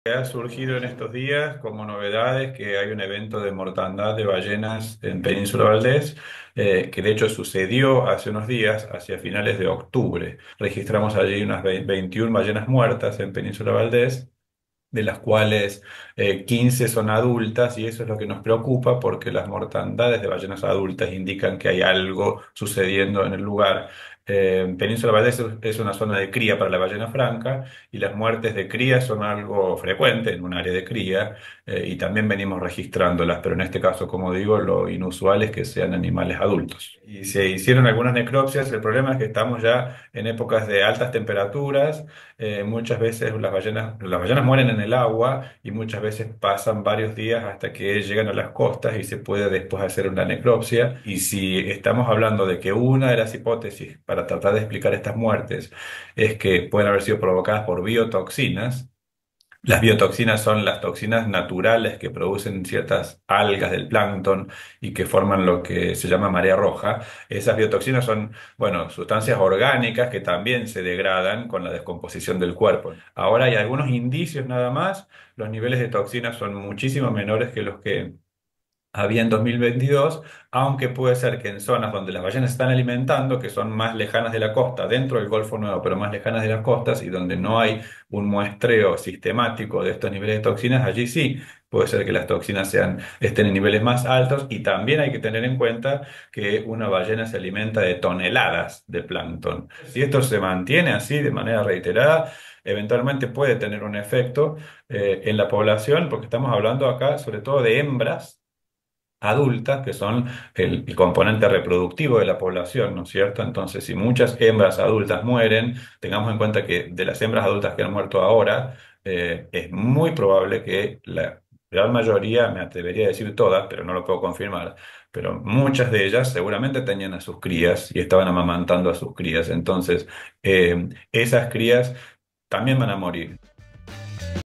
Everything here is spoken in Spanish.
Ha surgido en estos días como novedades que hay un evento de mortandad de ballenas en Península Valdés, que de hecho sucedió hace unos días, hacia finales de octubre. Registramos allí unas 21 ballenas muertas en Península Valdés, de las cuales 15 son adultas, y eso es lo que nos preocupa porque las mortandades de ballenas adultas indican que hay algo sucediendo en el lugar. Península Valdés es una zona de cría para la ballena franca, y las muertes de cría son algo frecuente en un área de cría, y también venimos registrándolas, pero en este caso, como digo, lo inusual es que sean animales adultos. Y se hicieron algunas necropsias. El problema es que estamos ya en épocas de altas temperaturas. Muchas veces las ballenas mueren en el agua, y muchas veces pasan varios días hasta que llegan a las costas y se puede después hacer una necropsia. Y si estamos hablando de que una de las hipótesis para tratar de explicar estas muertes es que pueden haber sido provocadas por biotoxinas. Las biotoxinas son las toxinas naturales que producen ciertas algas del plancton y que forman lo que se llama marea roja. Esas biotoxinas son, bueno, sustancias orgánicas que también se degradan con la descomposición del cuerpo. Ahora hay algunos indicios nada más. Los niveles de toxinas son muchísimo menores que los que había en 2022, aunque puede ser que en zonas donde las ballenas se están alimentando, que son más lejanas de la costa, dentro del Golfo Nuevo, pero más lejanas de las costas, y donde no hay un muestreo sistemático de estos niveles de toxinas, allí sí puede ser que las toxinas estén en niveles más altos. Y también hay que tener en cuenta que una ballena se alimenta de toneladas de plancton. Si esto se mantiene así de manera reiterada, eventualmente puede tener un efecto en la población, porque estamos hablando acá sobre todo de hembras adultas, que son el componente reproductivo de la población, ¿no es cierto? Entonces, si muchas hembras adultas mueren, tengamos en cuenta que de las hembras adultas que han muerto ahora, es muy probable que la gran mayoría, me atrevería a decir todas, pero no lo puedo confirmar, pero muchas de ellas seguramente tenían a sus crías y estaban amamantando a sus crías. Entonces, esas crías también van a morir.